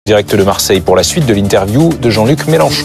Direct de Marseille pour la suite de l'interview de Jean-Luc Mélenchon.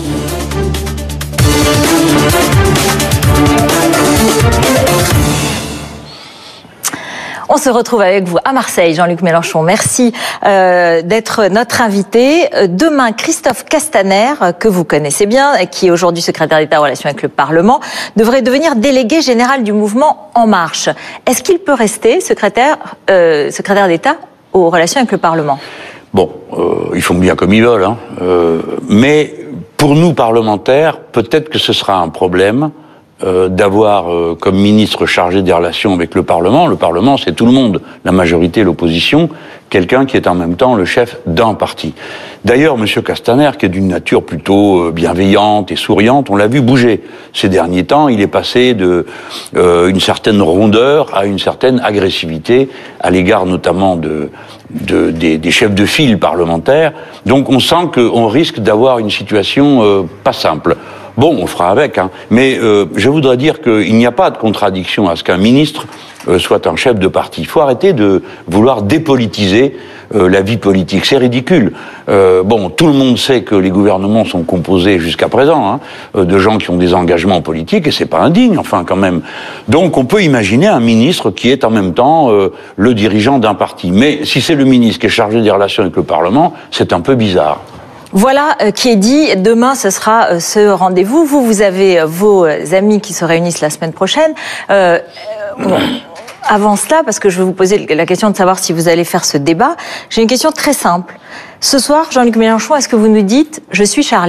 On se retrouve avec vous à Marseille, Jean-Luc Mélenchon. Merci d'être notre invité. Demain, Christophe Castaner, que vous connaissez bien, qui est aujourd'hui secrétaire d'État en relation avec le Parlement, devrait devenir délégué général du mouvement En Marche. Est-ce qu'il peut rester secrétaire d'État aux relations avec le Parlement ? Bon, ils font bien comme ils veulent, hein. Mais pour nous parlementaires, peut-être que ce sera un problème d'avoir comme ministre chargé des relations avec le Parlement. Le Parlement, c'est tout le monde, la majorité, l'opposition, quelqu'un qui est en même temps le chef d'un parti. D'ailleurs, M. Castaner, qui est d'une nature plutôt bienveillante et souriante, on l'a vu bouger. Ces derniers temps, il est passé de une certaine rondeur à une certaine agressivité à l'égard notamment des chefs de file parlementaires. Donc on sent qu'on risque d'avoir une situation pas simple. Bon, on fera avec, hein. Mais je voudrais dire qu'il n'y a pas de contradiction à ce qu'un ministre soit un chef de parti. Il faut arrêter de vouloir dépolitiser la vie politique. C'est ridicule. Bon, tout le monde sait que les gouvernements sont composés jusqu'à présent de gens qui ont des engagements politiques, et c'est pas indigne, enfin, quand même. Donc, on peut imaginer un ministre qui est en même temps le dirigeant d'un parti. Mais si c'est le ministre qui est chargé des relations avec le Parlement, c'est un peu bizarre. Voilà qui est dit. Demain, ce sera ce rendez-vous. Vous avez vos amis qui se réunissent la semaine prochaine. Bon, avant cela, parce que je vais vous poser la question de savoir si vous allez faire ce débat, j'ai une question très simple. Ce soir, Jean-Luc Mélenchon, est-ce que vous nous dites « Je suis Charlie » ?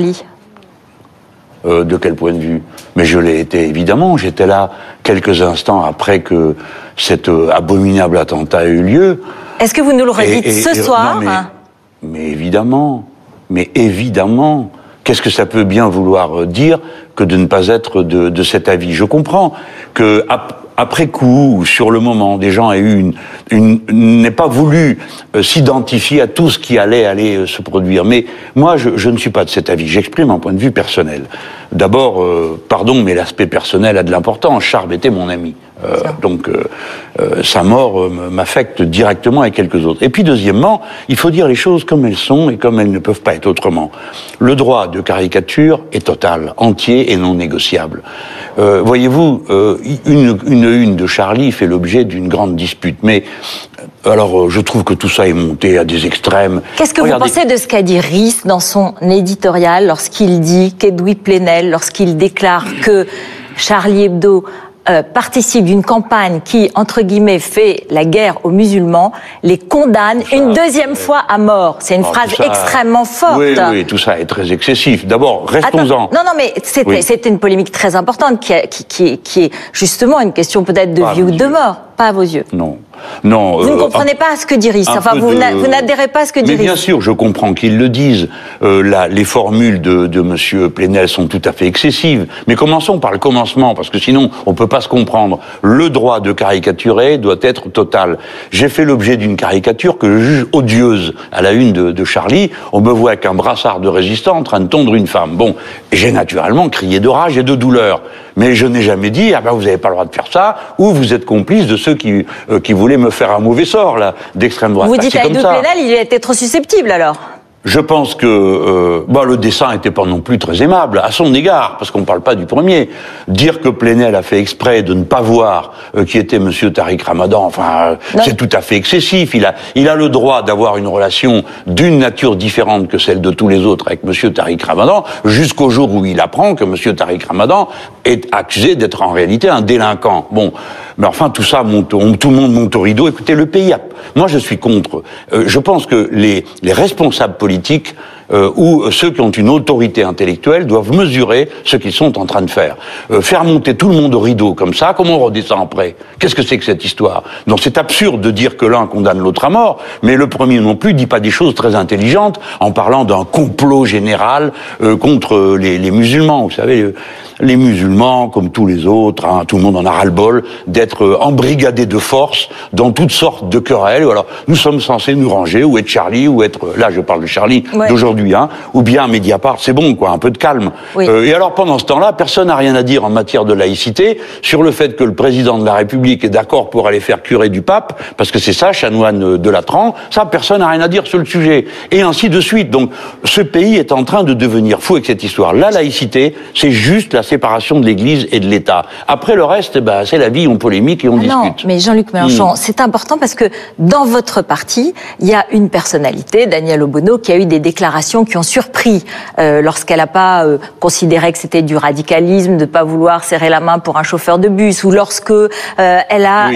De quel point de vue ? Mais je l'ai été, évidemment. J'étais là quelques instants après que cet abominable attentat ait eu lieu. Est-ce que vous nous le redites ce soir ? Non, mais évidemment. Mais évidemment, qu'est-ce que ça peut bien vouloir dire que de ne pas être de cet avis ? Je comprends que après coup, ou sur le moment, des gens aient eu n'aient pas voulu s'identifier à tout ce qui allait se produire. Mais moi, je ne suis pas de cet avis. J'exprime un point de vue personnel. D'abord, pardon, mais l'aspect personnel a de l'importance. Charb était mon ami. Donc, sa mort m'affecte directement et quelques autres. Et puis, deuxièmement, il faut dire les choses comme elles sont et comme elles ne peuvent pas être autrement. Le droit de caricature est total, entier et non négociable. Voyez-vous, une de Charlie fait l'objet d'une grande dispute. Mais, alors, je trouve que tout ça est monté à des extrêmes. Qu'est-ce que vous pensez de ce qu'a dit Riss dans son éditorial lorsqu'il dit qu'Edoui Plenel, lorsqu'il déclare que Charlie Hebdo participe d'une campagne qui, entre guillemets, fait la guerre aux musulmans, les condamne une deuxième fois à mort. C'est une phrase extrêmement forte. Oui, tout ça est très excessif. D'abord, restons-en. Non, mais c'était une polémique très importante qui est justement une question peut-être de vie ou de mort. Pas à vos yeux. Non. Vous ne comprenez pas ce que dit Riss. Enfin, vous n'adhérez pas à ce que dit Riss. Mais bien sûr, je comprends qu'ils le disent. Les formules de Monsieur Plenel sont tout à fait excessives. Mais commençons par le commencement, parce que sinon, on peut pas se comprendre. Le droit de caricaturer doit être total. J'ai fait l'objet d'une caricature que je juge odieuse. À la une de Charlie, on me voit avec un brassard de résistant en train de tondre une femme. Bon, j'ai naturellement crié de rage et de douleur. Mais je n'ai jamais dit, vous n'avez pas le droit de faire ça, ou vous êtes complice de ceux qui voulaient me faire un mauvais sort, là, d'extrême droite. Vous dites à Edoui Plenel, il était trop susceptible, alors ? Je pense que le dessin n'était pas non plus très aimable à son égard, parce qu'on ne parle pas du premier. Dire que Plenel a fait exprès de ne pas voir qui était Monsieur Tariq Ramadan, c'est tout à fait excessif. Il a le droit d'avoir une relation d'une nature différente que celle de tous les autres avec Monsieur Tariq Ramadan, jusqu'au jour où il apprend que Monsieur Tariq Ramadan est accusé d'être en réalité un délinquant. Bon, mais enfin tout ça tout le monde monte au rideau. Écoutez, le pays moi je suis contre. Je pense que les responsables politiques ou ceux qui ont une autorité intellectuelle doivent mesurer ce qu'ils sont en train de faire. Faire monter tout le monde au rideau comme ça, comment on redescend après ? Qu'est-ce que c'est que cette histoire ? Donc c'est absurde de dire que l'un condamne l'autre à mort, mais le premier non plus dit pas des choses très intelligentes en parlant d'un complot général contre les musulmans. Vous savez, les musulmans, comme tous les autres, tout le monde en a ras-le-bol d'être embrigadés de force dans toutes sortes de querelles. Alors, nous sommes censés nous ranger, ou être Charlie, ou être... Là, je parle de Charlie d'aujourd'hui. aujourd'hui, hein, ou bien Mediapart, c'est bon, quoi, un peu de calme. Oui. Et alors, pendant ce temps-là, personne n'a rien à dire en matière de laïcité sur le fait que le président de la République est d'accord pour aller faire curer du pape, parce que c'est ça, chanoine de Latran, ça, personne n'a rien à dire sur le sujet. Et ainsi de suite. Donc, ce pays est en train de devenir fou avec cette histoire. La laïcité, c'est juste la séparation de l'Église et de l'État. Après, le reste, bah, c'est la vie, on polémique et on discute. Non, mais Jean-Luc Mélenchon, c'est important parce que dans votre parti, il y a une personnalité, Danielle Obono, qui a eu des déclarations qui ont surpris lorsqu'elle n'a pas considéré que c'était du radicalisme de ne pas vouloir serrer la main pour un chauffeur de bus, ou lorsque elle a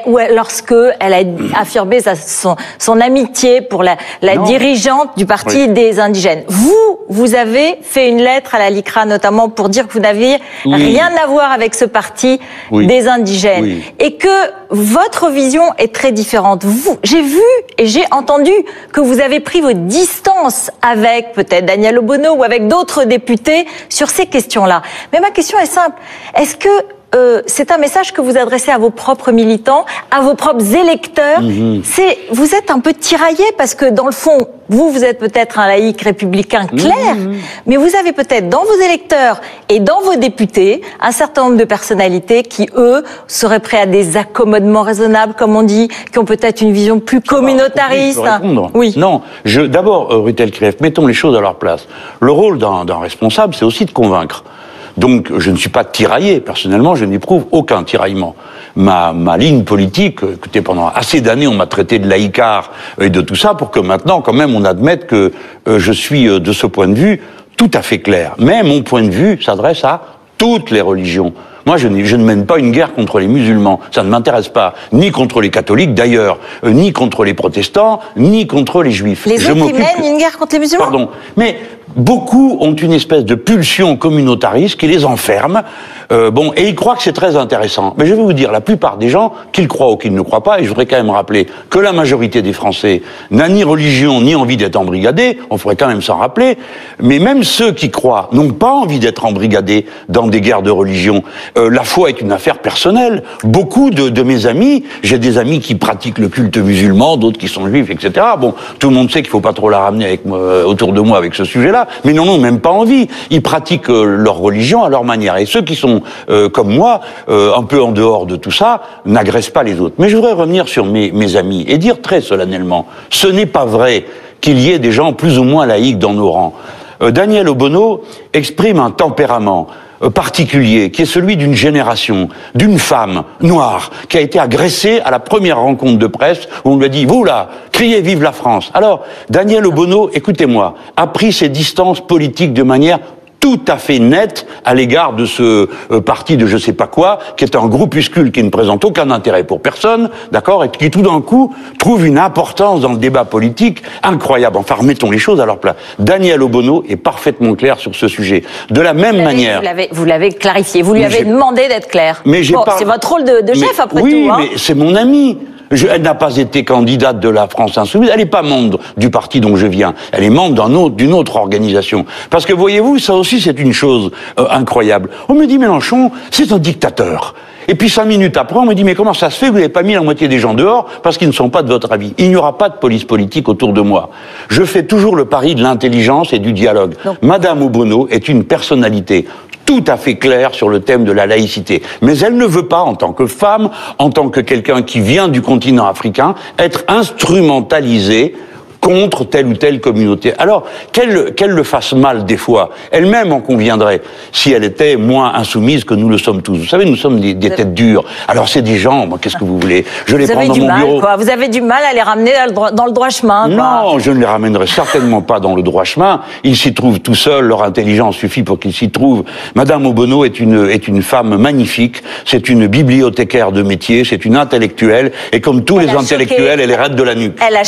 affirmé son amitié pour la dirigeante du parti des indigènes. Vous avez fait une lettre à la LICRA notamment pour dire que vous n'aviez rien à voir avec ce parti des indigènes et que votre vision est très différente. J'ai vu et j'ai entendu que vous avez pris vos distances avec peut-être Danielle Obono ou avec d'autres députés sur ces questions-là. Mais ma question est simple. Est-ce que c'est un message que vous adressez à vos propres militants, à vos propres électeurs? Vous êtes un peu tiraillé parce que dans le fond, vous êtes peut-être un laïc républicain clair, mais vous avez peut-être dans vos électeurs et dans vos députés un certain nombre de personnalités qui, eux, seraient prêts à des accommodements raisonnables, comme on dit, qui ont peut-être une vision plus communautariste. Oui. Non, d'abord, Ruth Elkreef, mettons les choses à leur place. Le rôle d'un responsable, c'est aussi de convaincre. Donc, je ne suis pas tiraillé. Personnellement, je n'éprouve aucun tiraillement. Ma ligne politique, écoutez, pendant assez d'années, on m'a traité de laïcard et de tout ça pour que maintenant, quand même, on admette que je suis, de ce point de vue, tout à fait clair. Mais mon point de vue s'adresse à toutes les religions. Moi, je ne mène pas une guerre contre les musulmans. Ça ne m'intéresse pas. Ni contre les catholiques, d'ailleurs. Ni contre les protestants, ni contre les juifs. Les autres, ils mènent une guerre contre les musulmans? Pardon. Mais beaucoup ont une espèce de pulsion communautariste qui les enferme. Et ils croient que c'est très intéressant. Mais je vais vous dire, la plupart des gens, qu'ils croient ou qu'ils ne croient pas, et je voudrais quand même rappeler que la majorité des Français n'a ni religion, ni envie d'être embrigadés, on pourrait quand même s'en rappeler, mais même ceux qui croient n'ont pas envie d'être embrigadés dans des guerres de religion. La foi est une affaire personnelle. Beaucoup de mes amis, j'ai des amis qui pratiquent le culte musulman, d'autres qui sont juifs, etc. Bon, tout le monde sait qu'il faut pas trop la ramener avec autour de moi avec ce sujet-là, mais n'en ont même pas envie. Ils pratiquent leur religion à leur manière. Et ceux qui sont comme moi, un peu en dehors de tout ça, n'agressent pas les autres. Mais je voudrais revenir sur mes amis et dire très solennellement, ce n'est pas vrai qu'il y ait des gens plus ou moins laïcs dans nos rangs. Danielle Obono exprime un tempérament particulier, qui est celui d'une génération, d'une femme noire, qui a été agressée à la première rencontre de presse, où on lui a dit, vous là, criez vive la France. Alors, Danielle Obono, écoutez-moi, a pris ses distances politiques de manière tout à fait nette à l'égard de ce parti de je sais pas quoi, qui est un groupuscule qui ne présente aucun intérêt pour personne, d'accord, et qui tout d'un coup trouve une importance dans le débat politique incroyable. Enfin, remettons les choses à leur place. Danielle Obono est parfaitement claire sur ce sujet. De la même manière... Vous l'avez clarifié, vous lui avez demandé d'être clair. Mais c'est votre rôle de chef, après tout. Oui, mais c'est mon ami. Elle n'a pas été candidate de la France Insoumise, elle n'est pas membre du parti dont je viens, elle est membre d'une autre organisation. Parce que voyez-vous, ça aussi c'est une chose incroyable. On me dit Mélenchon, c'est un dictateur. Et puis 5 minutes après, on me dit mais comment ça se fait que vous n'avez pas mis la moitié des gens dehors parce qu'ils ne sont pas de votre avis? Il n'y aura pas de police politique autour de moi. Je fais toujours le pari de l'intelligence et du dialogue. Donc, Madame Obono est une personnalité tout à fait claire sur le thème de la laïcité. Mais elle ne veut pas, en tant que femme, en tant que quelqu'un qui vient du continent africain, être instrumentalisée contre telle ou telle communauté. Alors, qu'elle le fasse mal des fois, elle-même en conviendrait, si elle était moins insoumise que nous le sommes tous. Vous savez, nous sommes des têtes dures. Alors, c'est des gens, moi, qu'est-ce que vous voulez? Je les prends dans mon bureau. Vous avez du mal à les ramener dans le droit chemin, quoi. Non, je ne les ramènerai certainement pas dans le droit chemin. Ils s'y trouvent tout seuls, leur intelligence suffit pour qu'ils s'y trouvent. Madame Obono est une femme magnifique, c'est une bibliothécaire de métier, c'est une intellectuelle, et comme tous les intellectuels, elle est raide de la nuque. Elle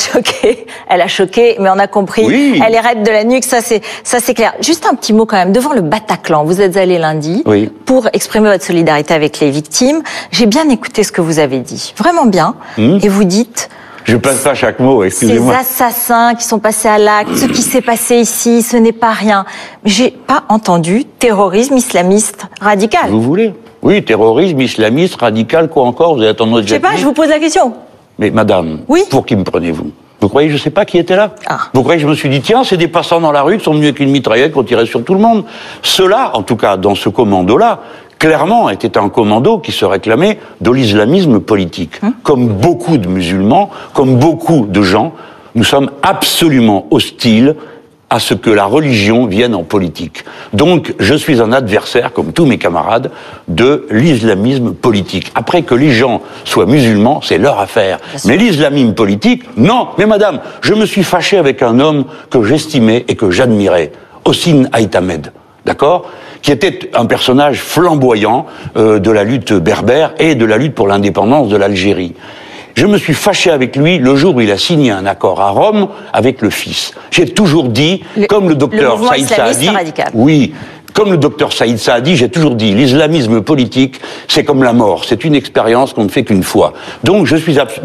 a choqué, mais on a compris. Oui. Elle est raide de la nuque, ça c'est clair. Juste un petit mot quand même. Devant le Bataclan, vous êtes allé lundi pour exprimer votre solidarité avec les victimes. J'ai bien écouté ce que vous avez dit, vraiment bien. Et vous dites... Je place pas chaque mot, excusez-moi. Ces assassins qui sont passés à l'acte, ce qui s'est passé ici, ce n'est pas rien. J'ai pas entendu terrorisme islamiste radical. Vous voulez? Oui, terrorisme islamiste radical, quoi encore? Vous êtes en autre... Je sais pas, je vous pose la question. Mais madame, pour qui me prenez-vous? Vous croyez que je ne sais pas qui était là? Vous croyez que je me suis dit, tiens, c'est des passants dans la rue qui sont venus avec une mitraillette pour tirer sur tout le monde? Ceux-là, en tout cas, dans ce commando-là, clairement, était un commando qui se réclamait de l'islamisme politique. Comme beaucoup de musulmans, comme beaucoup de gens, nous sommes absolument hostiles à ce que la religion vienne en politique. Donc, je suis un adversaire, comme tous mes camarades, de l'islamisme politique. Après que les gens soient musulmans, c'est leur affaire. Mais l'islamisme politique, non. Mais madame, je me suis fâché avec un homme que j'estimais et que j'admirais, Hossein Aït-Ahmed, d'accord ? Qui était un personnage flamboyant de la lutte berbère et de la lutte pour l'indépendance de l'Algérie. Je me suis fâché avec lui le jour où il a signé un accord à Rome avec le fils. J'ai toujours dit, comme le docteur Saïd Saadi, oui, comme le docteur Saïd Saadi, j'ai toujours dit, l'islamisme politique, c'est comme la mort, c'est une expérience qu'on ne fait qu'une fois. Donc je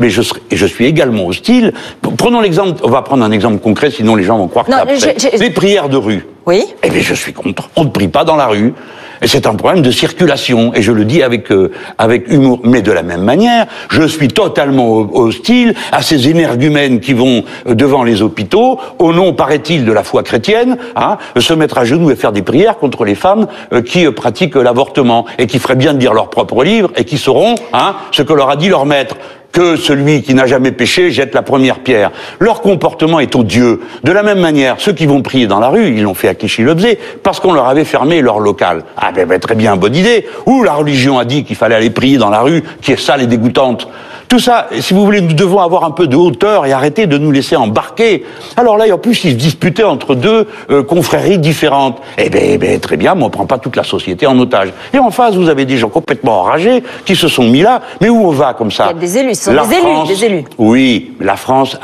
suis également hostile. Prenons l'exemple, on va prendre un exemple concret, sinon les gens vont croire que c'est abstrait. Les prières de rue. Oui. Eh bien, je suis contre. On ne prie pas dans la rue. Et c'est un problème de circulation. Et je le dis avec humour. Mais de la même manière, je suis totalement hostile à ces énergumènes qui vont devant les hôpitaux, au nom, paraît-il, de la foi chrétienne, se mettre à genoux et faire des prières contre les femmes qui pratiquent l'avortement et qui feraient bien de lire leur propre livre et qui sauront ce que leur a dit leur maître. Que celui qui n'a jamais péché jette la première pierre. Leur comportement est odieux. De la même manière, ceux qui vont prier dans la rue, ils l'ont fait à Clichy-le-Faisaient, parce qu'on leur avait fermé leur local. Ah ben très bien, bonne idée. Ou la religion a dit qu'il fallait aller prier dans la rue, qui est sale et dégoûtante. Tout ça, si vous voulez, nous devons avoir un peu de hauteur et arrêter de nous laisser embarquer. Alors là, en plus, ils se disputaient entre deux confréries différentes. Eh ben, très bien, mais on ne prend pas toute la société en otage. Et en face, vous avez des gens complètement enragés qui se sont mis là. Mais où on va comme ça? Il y a des élus, ce sont des élus. Oui, la France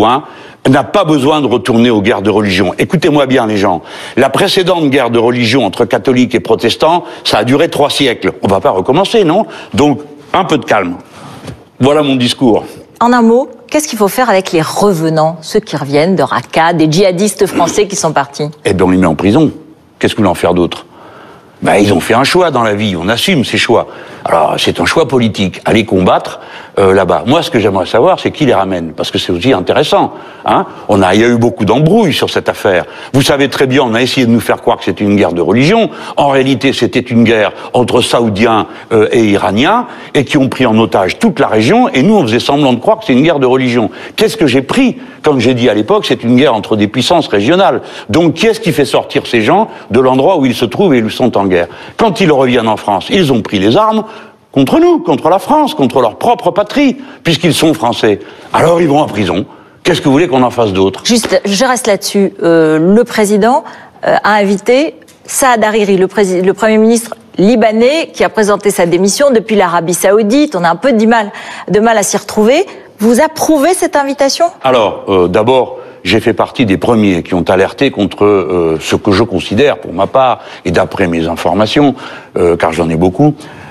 n'a pas besoin de retourner aux guerres de religion. Écoutez-moi bien, les gens. La précédente guerre de religion entre catholiques et protestants, ça a duré 3 siècles. On ne va pas recommencer, non? Donc, un peu de calme. Voilà mon discours. En un mot, qu'est-ce qu'il faut faire avec les revenants, ceux qui reviennent de Raqqa, des djihadistes français qui sont partis? Eh bien, on les met en prison. Qu'est-ce que vous voulez en faire d'autre? Ils ont fait un choix dans la vie, on assume ces choix. Alors, c'est un choix politique, aller combattre là-bas. Moi, ce que j'aimerais savoir, c'est qui les ramène, parce que c'est aussi intéressant. Il y a eu beaucoup d'embrouilles sur cette affaire. Vous savez très bien, on a essayé de nous faire croire que c'était une guerre de religion. En réalité, c'était une guerre entre Saoudiens et Iraniens, et qui ont pris en otage toute la région, et nous, on faisait semblant de croire que c'est une guerre de religion. Qu'est-ce que j'ai pris? Comme j'ai dit à l'époque, c'est une guerre entre des puissances régionales. Donc, qui est-ce qui fait sortir ces gens de l'endroit où ils se trouvent et où ils sont en guerre? Quand ils reviennent en France, ils ont pris les armes contre nous, contre la France, contre leur propre patrie, puisqu'ils sont français. Alors ils vont en prison. Qu'est-ce que vous voulez qu'on en fasse d'autre? Juste, je reste là-dessus. Le président a invité Saad Hariri, le Premier ministre libanais, qui a présenté sa démission depuis l'Arabie Saoudite. On a un peu de mal à s'y retrouver. Vous approuvez cette invitation? Alors, d'abord, j'ai fait partie des premiers qui ont alerté contre ce que je considère, pour ma part, et d'après mes informations, car j'en ai beaucoup,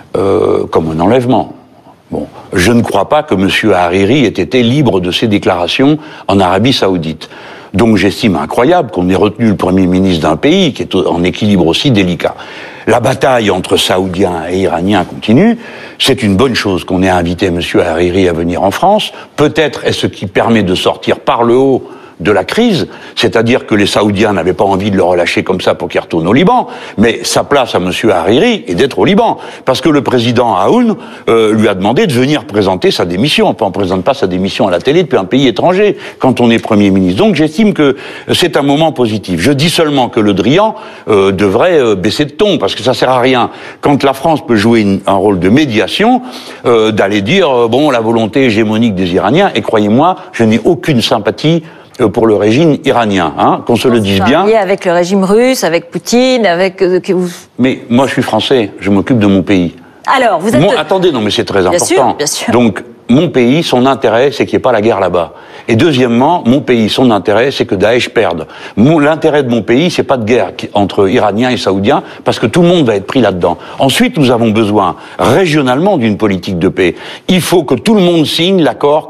comme un enlèvement. Bon, je ne crois pas que M. Hariri ait été libre de ses déclarations en Arabie Saoudite. Donc j'estime incroyable qu'on ait retenu le Premier ministre d'un pays qui est en équilibre aussi délicat. La bataille entre Saoudiens et Iraniens continue. C'est une bonne chose qu'on ait invité M. Hariri à venir en France. Peut-être est-ce ce qui permet de sortir par le haut de la crise, c'est-à-dire que les Saoudiens n'avaient pas envie de le relâcher comme ça pour qu'il retourne au Liban, mais sa place à M. Hariri est d'être au Liban, parce que le président Aoun lui a demandé de venir présenter sa démission. On ne présente pas sa démission à la télé depuis un pays étranger, quand on est Premier ministre. Donc j'estime que c'est un moment positif. Je dis seulement que le Drian devrait baisser de ton, parce que ça sert à rien, quand la France peut jouer un rôle de médiation, d'aller dire, la volonté hégémonique des Iraniens, et croyez-moi, je n'ai aucune sympathie pour le régime iranien, qu'on se le dise bien. Avec le régime russe, avec Poutine, avec... Mais moi, je suis français, je m'occupe de mon pays. Alors, vous êtes... Attendez, non, mais c'est très important. Sûr, bien sûr. Donc, mon pays, son intérêt, c'est qu'il n'y ait pas la guerre là-bas. Et deuxièmement, mon pays, son intérêt, c'est que Daesh perde. L'intérêt de mon pays, c'est pas de guerre entre Iraniens et Saoudiens, parce que tout le monde va être pris là-dedans. Ensuite, nous avons besoin, régionalement, d'une politique de paix. Il faut que tout le monde signe l'accord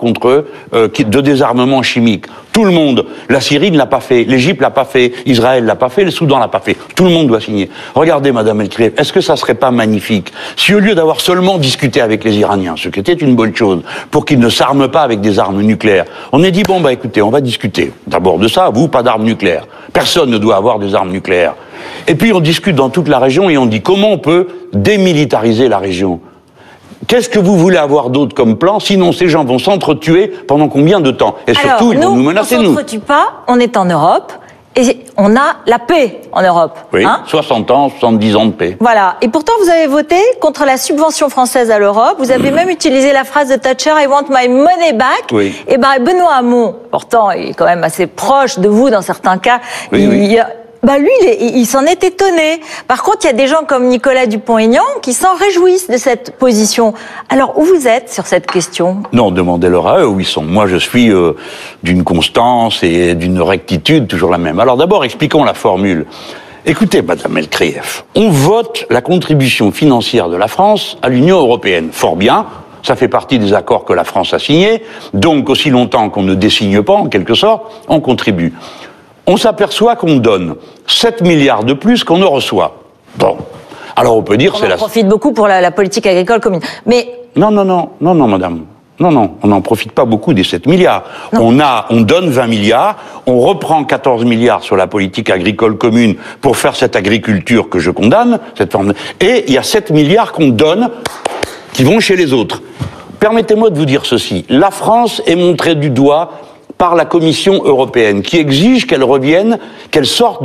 de désarmement chimique. Tout le monde. La Syrie ne l'a pas fait, l'Égypte l'a pas fait, Israël l'a pas fait, le Soudan l'a pas fait. Tout le monde doit signer. Regardez, Madame Elkrief, est-ce que ça serait pas magnifique si au lieu d'avoir seulement discuté avec les Iraniens, ce qui était une bonne chose, pour qu'ils ne s'arment pas avec des armes nucléaires. On a dit, bon, bah écoutez, on va discuter. D'abord de ça, vous, pas d'armes nucléaires. Personne ne doit avoir des armes nucléaires. Et puis on discute dans toute la région et on dit, comment on peut démilitariser la région ? Qu'est-ce que vous voulez avoir d'autre comme plan? Sinon, ces gens vont s'entretuer pendant combien de temps? Et surtout, ils vont nous menacer, nous. On ne s'entretue pas, on est en Europe, et on a la paix en Europe. Oui, hein, 60 ans, 70 ans de paix. Voilà. Et pourtant, vous avez voté contre la subvention française à l'Europe. Vous avez même utilisé la phrase de Thatcher, « I want my money back ». Oui. Et ben, Benoît Hamon, pourtant, il est quand même assez proche de vous dans certains cas. Oui, lui, il s'en est étonné. Par contre, il y a des gens comme Nicolas Dupont-Aignan qui s'en réjouissent de cette position. Alors, où vous êtes sur cette question? Non, demandez-leur à eux où ils sont. Moi, je suis d'une constance et d'une rectitude toujours la même. Alors d'abord, expliquons la formule. Écoutez, Madame Elkrief, on vote la contribution financière de la France à l'Union européenne. Fort bien. Ça fait partie des accords que la France a signés. Donc, aussi longtemps qu'on ne désigne pas, en quelque sorte, on contribue. On s'aperçoit qu'on donne 7 milliards de plus qu'on ne reçoit. Bon. Alors on peut dire c'est on profite beaucoup pour la politique agricole commune. Mais non, madame. Non, on n'en profite pas beaucoup des 7 milliards. On donne 20 milliards, on reprend 14 milliards sur la politique agricole commune pour faire cette agriculture que je condamne, cette forme. Et il y a 7 milliards qu'on donne qui vont chez les autres. Permettez-moi de vous dire ceci. La France est montrée du doigt par la Commission européenne, qui exige qu'elle revienne, qu'elle sorte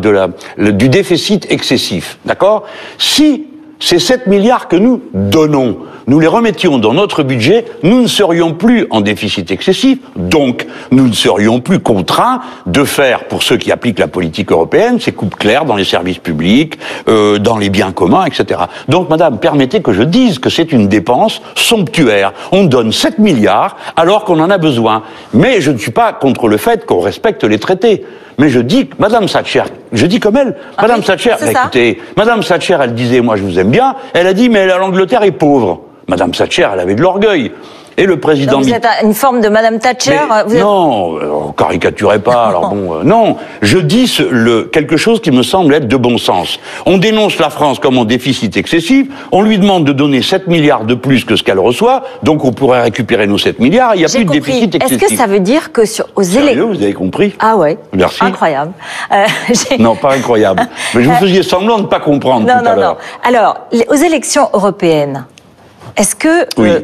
du déficit excessif. D'accord? Si ces 7 milliards que nous donnons, nous les remettions dans notre budget, nous ne serions plus en déficit excessif, donc nous ne serions plus contraints de faire, pour ceux qui appliquent la politique européenne, ces coupes claires dans les services publics, dans les biens communs, etc. Donc, madame, permettez que je dise que c'est une dépense somptuaire. On donne 7 milliards alors qu'on en a besoin. Mais je ne suis pas contre le fait qu'on respecte les traités. Mais je dis, Madame Thatcher, je dis comme elle, Madame Thatcher, écoutez, Madame Thatcher, elle disait, moi je vous aime bien, elle a dit, mais l'Angleterre est pauvre. Madame Thatcher, elle avait de l'orgueil. Et le président... Donc vous êtes une forme de Madame Thatcher Non, caricaturez pas, alors bon... non, je dis quelque chose qui me semble être de bon sens. On dénonce la France comme en déficit excessif, on lui demande de donner 7 milliards de plus que ce qu'elle reçoit, donc on pourrait récupérer nos 7 milliards, il n'y a plus de déficit excessif. Est-ce que ça veut dire que aux élections... Vous avez compris? Ah ouais. Merci. Incroyable. Non, pas incroyable. Mais je vous faisais semblant de ne pas comprendre tout à l'heure. Non. Alors, aux élections européennes, est-ce que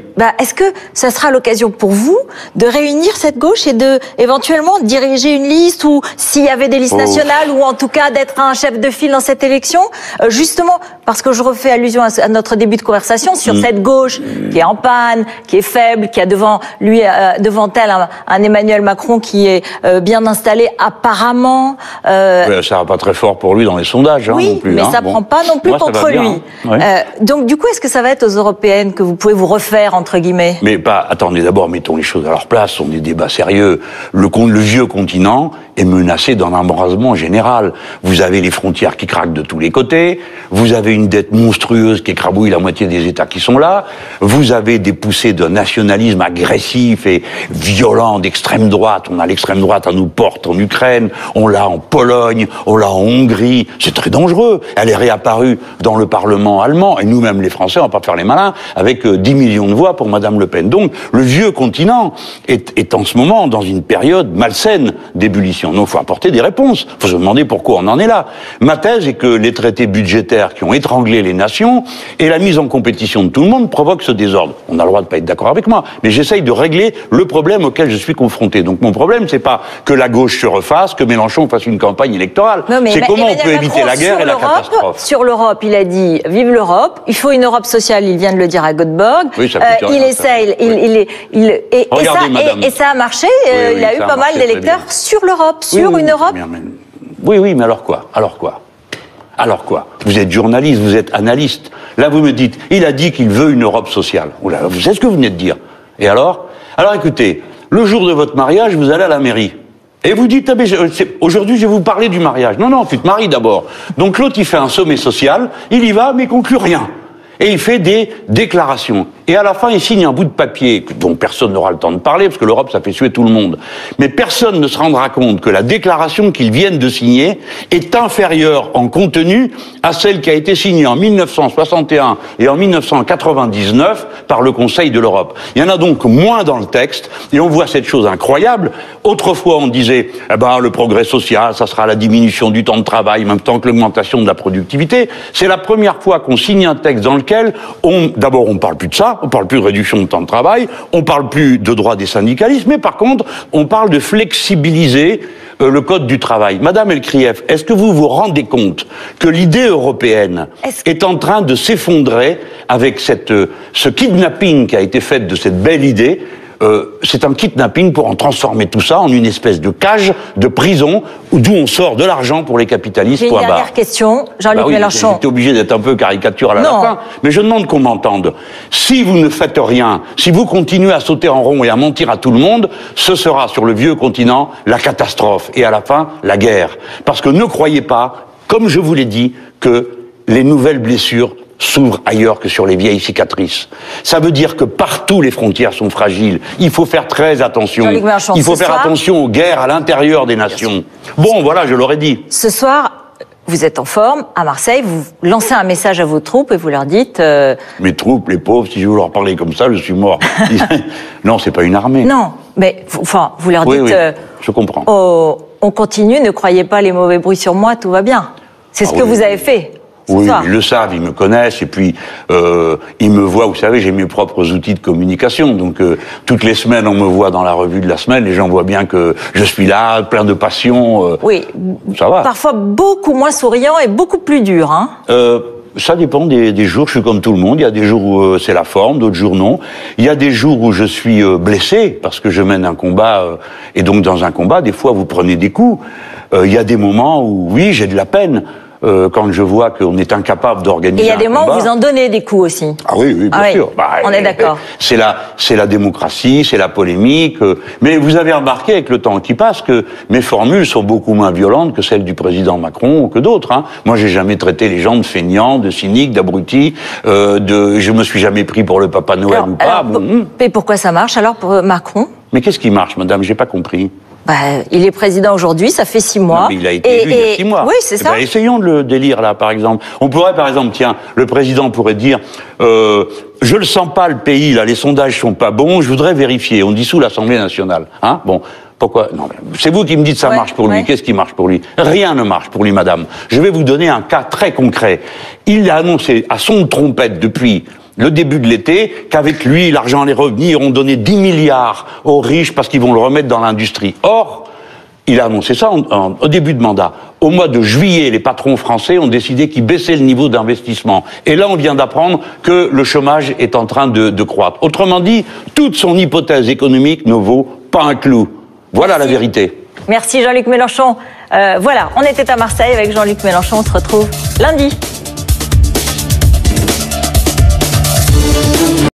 ça sera l'occasion pour vous de réunir cette gauche et de éventuellement diriger une liste, ou s'il y avait des listes nationales, ou en tout cas d'être un chef de file dans cette élection, justement parce que je refais allusion à notre début de conversation sur cette gauche qui est en panne, qui est faible, qui a devant elle un Emmanuel Macron qui est bien installé apparemment. Ça va pas très fort pour lui dans les sondages, non plus. Mais ça prend pas non plus contre lui. Donc du coup, est-ce que ça va être aux européennes que vous pouvez vous refaire, entre guillemets? Mais attendez, d'abord, mettons les choses à leur place, ce sont des débats sérieux. Le vieux continent est menacé d'un embrasement général. Vous avez les frontières qui craquent de tous les côtés, vous avez une dette monstrueuse qui écrabouille la moitié des États qui sont là, vous avez des poussées de nationalisme agressif et violent d'extrême droite. On a l'extrême droite à nos portes en Ukraine, on l'a en Pologne, on l'a en Hongrie. C'est très dangereux. Elle est réapparue dans le Parlement allemand, et nous-mêmes les Français, on va pas faire les malins, avec 10 millions de voix pour Madame Le Pen. Donc, le vieux continent est en ce moment dans une période malsaine d'ébullition. Donc, il faut apporter des réponses. Il faut se demander pourquoi on en est là. Ma thèse est que les traités budgétaires qui ont étranglé les nations et la mise en compétition de tout le monde provoquent ce désordre. On a le droit de pas être d'accord avec moi, mais j'essaye de régler le problème auquel je suis confronté. Donc, mon problème, c'est pas que la gauche se refasse, que Mélenchon fasse une campagne électorale. C'est comment on peut éviter la guerre et la catastrophe. Sur l'Europe, il a dit « Vive l'Europe », il faut une Europe sociale, il vient de le dire à Göteborg. Oui, ça il essaye, et ça a marché. Il a eu pas mal d'électeurs sur l'Europe, une Europe. Oui, mais alors quoi? Alors quoi? Vous êtes journaliste, vous êtes analyste. Là, vous me dites, il a dit qu'il veut une Europe sociale. Oula, vous savez ce que vous venez de dire. Et alors? Alors écoutez, le jour de votre mariage, vous allez à la mairie. Et vous dites, aujourd'hui, je vais vous parler du mariage. Non, tu te maries d'abord. Donc l'autre, il fait un sommet social, il y va, mais il conclut rien. Et il fait des déclarations. Et à la fin, il signe un bout de papier dont personne n'aura le temps de parler, parce que l'Europe, ça fait suer tout le monde. Mais personne ne se rendra compte que la déclaration qu'ils viennent de signer est inférieure en contenu à celle qui a été signée en 1961 et en 1999 par le Conseil de l'Europe. Il y en a donc moins dans le texte, et on voit cette chose incroyable. Autrefois, on disait, eh ben, le progrès social, ça sera la diminution du temps de travail, en même temps que l'augmentation de la productivité. C'est la première fois qu'on signe un texte dans lequel d'abord, on parle plus de ça, on parle plus de réduction de temps de travail, on parle plus de droit des syndicalistes, mais par contre, on parle de flexibiliser le code du travail. Madame Elkrief, est-ce que vous vous rendez compte que l'idée européenne est en train de s'effondrer avec ce kidnapping qui a été fait de cette belle idée? C'est un kidnapping pour en transformer tout ça en une espèce de cage, de prison, d'où on sort de l'argent pour les capitalistes. J'ai une dernière question, Jean-Luc Mélenchon. J'étais obligé d'être un peu caricatural à la fin, mais je demande qu'on m'entende. Si vous ne faites rien, si vous continuez à sauter en rond et à mentir à tout le monde, ce sera sur le vieux continent la catastrophe et à la fin la guerre. Parce que ne croyez pas, comme je vous l'ai dit, que les nouvelles blessures s'ouvre ailleurs que sur les vieilles cicatrices. Ça veut dire que partout les frontières sont fragiles. Il faut faire très attention. Il faut faire attention aux guerres à l'intérieur des nations. Bon, voilà, je l'aurais dit. Ce soir, vous êtes en forme à Marseille, vous lancez un message à vos troupes et vous leur dites... Mes troupes, les pauvres, si je veux leur parler comme ça, je suis mort. Non, c'est pas une armée. Non, mais enfin, vous leur dites... Oui, je comprends. On continue, ne croyez pas les mauvais bruits sur moi, tout va bien. C'est ce que vous avez fait. Oui, ils le savent, ils me connaissent, et puis ils me voient, vous savez, j'ai mes propres outils de communication, donc toutes les semaines on me voit dans la revue de la semaine, les gens voient bien que je suis là, plein de passion, oui, ça va. Parfois beaucoup moins souriant et beaucoup plus dur, hein. Ça dépend des jours, je suis comme tout le monde, il y a des jours où c'est la forme, d'autres jours non. Il y a des jours où je suis blessé, parce que je mène un combat, et donc dans un combat, des fois vous prenez des coups. Il y a des moments où, oui, j'ai de la peine. Quand je vois qu'on est incapable d'organiser un combat. Et il y a des moments où vous en donnez des coups aussi. Ah oui, bien sûr. On est d'accord. C'est la démocratie, c'est la polémique. Mais vous avez remarqué avec le temps qui passe que mes formules sont beaucoup moins violentes que celles du président Macron ou que d'autres. Hein. Moi, j'ai jamais traité les gens de feignants, de cyniques, d'abrutis. Je me suis jamais pris pour le Papa Noël ou pas. Et pourquoi ça marche alors pour Macron? Mais qu'est-ce qui marche, madame? J'ai pas compris. Il est président aujourd'hui, ça fait 6 mois. Non, mais il a été élu il y a 6 mois. Oui, c'est ça. Essayons de le délire, là, par exemple. On pourrait, par exemple, tiens, le président pourrait dire je le sens pas, le pays, là, les sondages sont pas bons, je voudrais vérifier. On dissout l'Assemblée nationale. Hein? Bon, pourquoi? Non, c'est vous qui me dites ça marche pour lui. Qu'est-ce qui marche pour lui? Rien ne marche pour lui, madame. Je vais vous donner un cas très concret. Il a annoncé à son trompette depuis le début de l'été, qu'avec lui, l'argent allait revenir, iront donner 10 milliards aux riches parce qu'ils vont le remettre dans l'industrie. Or, il a annoncé ça au début de mandat. Au mois de juillet, les patrons français ont décidé qu'ils baissaient le niveau d'investissement. Et là, on vient d'apprendre que le chômage est en train de croître. Autrement dit, toute son hypothèse économique ne vaut pas un clou. Voilà la vérité. Merci Jean-Luc Mélenchon. Voilà, on était à Marseille avec Jean-Luc Mélenchon. On se retrouve lundi.